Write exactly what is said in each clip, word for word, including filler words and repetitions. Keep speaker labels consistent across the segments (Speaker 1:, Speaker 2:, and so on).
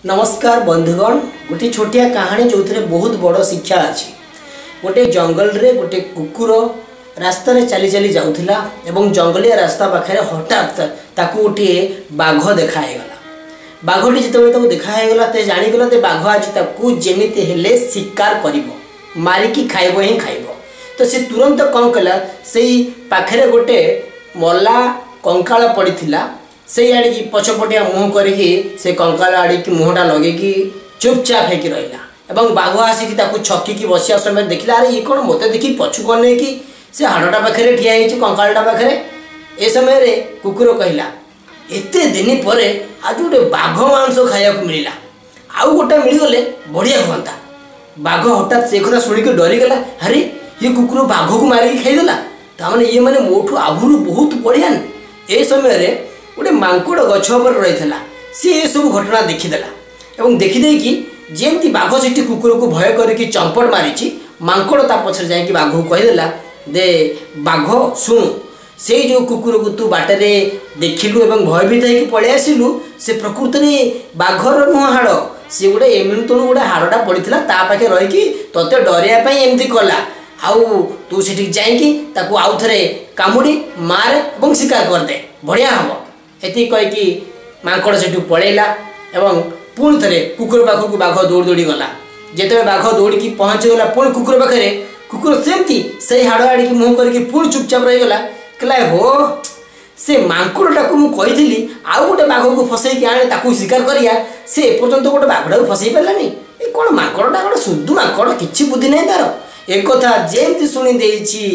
Speaker 1: नमस्कार बंधुगण, गोटे छोटिया कहानी जो थे बहुत बड़ शिक्षा अच्छी। गोटे जंगल रे गोटे कुकुर रास्ता रे चली चली जाऊला एवं जंगलिया रास्ता पाखे हठात ताकू गोटे बाघ देखागला। बाघटी जिते देखागला तो जाणीगला तो बाघ आज ताकू जेमिति हेले शिकार करिवो, मारिकी खाइबो ही खाइबो। तो से तुरंत कौन कला, से पाखे गोटे मल्ला कंकाल पड़ीथिला, से आड़ की पछपटिया मुँह करके से कंकाल आड़ की मुहटा लगे चुपचाप होकर रहा। एवं बाघ आसिक छकिकी बसिया समय देखला, अरे ये कौन मत देखी पछु कौन नहीं कि से हाड़टा पाखे ठिया कंकालटा पाखे। ए समय कुकुर कहला, एते दिन पर आज गोटे बाघ मांस खाया मिलला, आउ गोटा मिलगले बढ़िया हाँ। बाघ हठात से कथा शुणिक डरीगला, अरे ये कुकुर बाघ को मारिक खाईदेला, ताने ये मैंने मोठू आहु बहुत बढ़िया। ए समय गोटे मांकड़ गछ पर रही सी ये सब घटना देखीदेला और देखीदे कि जमी बाघ से कुकुर को भय करके चंपट मारी, मांकड़ ता पछरे जाकि बाघ को कहीदेला, दे बाघ शुणु, से जो कुकुर को तू बाटे देखिलु एवं भयभीत होकर पलि आसिलु, से प्रकृत में बाघर नुह हाड़, सी गोटे एमि तेणु गोटे हाड़टा पड़ता पाखे रहीकि तोते डरिया एमती कला। आउ तू से जाकि आउ थे कामुड़ी मारे और शिकार करदे, बढ़िया हम। ये कहीकि मांकड़ से पलैला एवं पुणी थे कुकुर पाखक बाघ दौड़ दौड़ी गला। जिते बाघ दौड़ी पहुँचीगला पुणी कुकुर पाखे, कुकुर सेमती से हाड़ आड़िकी मुँह करके पुणी चुपचाप रहीगला। कहला हो से मांकड़टा को मुझे आउ गोटे बाघ को फसैक आने ताकू शिकार करिया, से एपर्तंत गोटे बाघटा को फसई पारानी। ये कौन मांकड़टा गोटे शुद्ध मांकड़, किसी बुद्धि नहीं तार। एक कथा जेमती शुणी देछि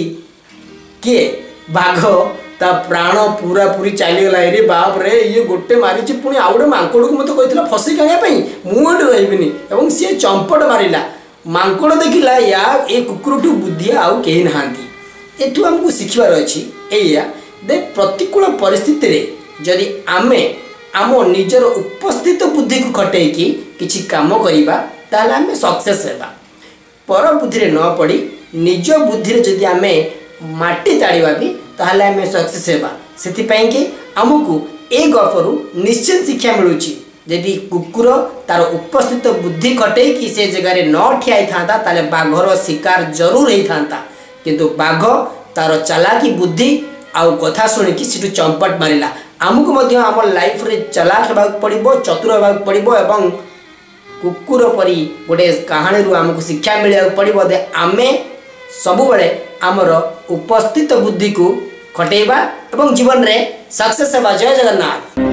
Speaker 1: किए बाघ ता प्राण पूरा पूरी चलीगला। रे बाप रे, ये गोटे मारी पुणी आउ गोटे मांकड़ को मत कहला फसैक आने मुझे रही और सी चंपट मारा। मांकड़ देखला या ये कुकुर ठू बुद्धि आउ कहीं नहांती। एठू आमको शिखबार अच्छी एया दे प्रतिकूल परिस्थिति रे जदि आमे आम निजर उपस्थित बुद्धि को खटेकी किछि काम करिबा ताले आमे सक्सेस हेबा। पर बुद्धि रे न पड़ी निज बुद्धि रे जदि आमे माटी ताड़ीबा भी ताले आमे सक्सेस हेबा। सेति पई कि हमकु ए गपरु निश्चित शिक्षा मिलुची। यदि कुकुर तार उपस्थित बुद्धि खटेकी से जगह रे न ठियाई थांता ताले बाघर शिकार जरूर ही थांता, किंतु बाघ तार चालाकी बुद्धि आउ कथा शुणिकी से चंपट मारिला। आमको मध्य आम लाइफ रे चालाक होबाक पड़िबो, चतुर होबाक पड़िबो एवं कुकुर परी गोटे कहानी रु आमको शिक्षा मिलिया पड़िबो दे आमे सब बेले आमर उपस्थित बुद्धि को खटेबा एवं जीवन रे सक्सेस हेबा। जय जगन्नाथ।